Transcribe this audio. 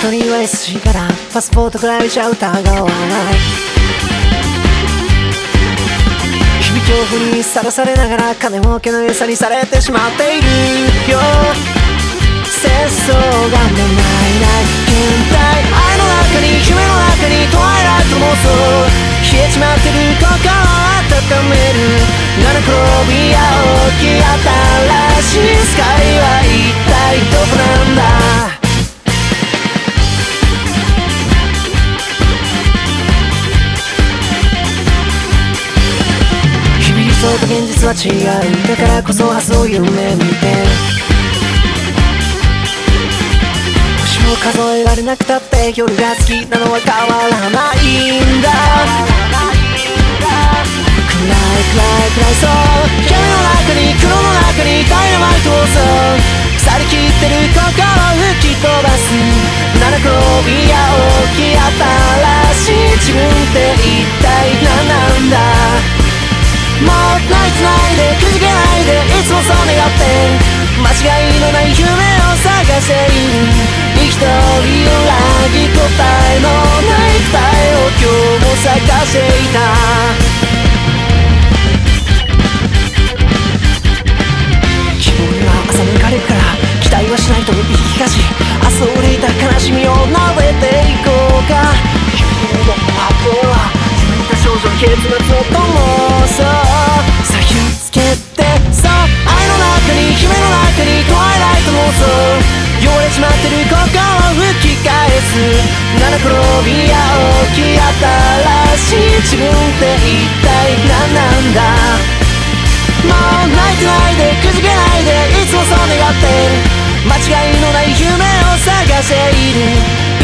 トリーは SC からパスポートくらいじゃ疑わない。日々恐怖にさらされながら金儲けの餌にされてしまっているよ。節操がもない現代、愛の中に夢の中にトワイライト妄想、冷えちまってる心を温める七転びや起き新しいスカイは一体どこなんだ。日々理想と現実は違う、だからこそ明日を夢見て数えられなくたって夜が好きなのは変わらないんだ。暗いそう闇の中に黒の中にダイナマイトをそう腐りきってる心を吹き飛ばす七転びや起き新しい自分って一体何なんだ。もう泣いてないでくじけないでいつもそう願って間違いのない夢を探している。一人裏切答えのない答えを今日も探していた。希望には朝抜かれるから期待はしないと言い聞かし、明日を憂いた悲しみを撫でていこうか。日々の発表は夢見た少女の結末を灯そうさゆつけてそう愛の中に夢の中にトワイライト妄想、汚れちまってる心を吹き返す七転びや起き新しい自分って一体何なんだ。もう泣いてないでくじけないでいつもそう願って間違いのない夢を探している。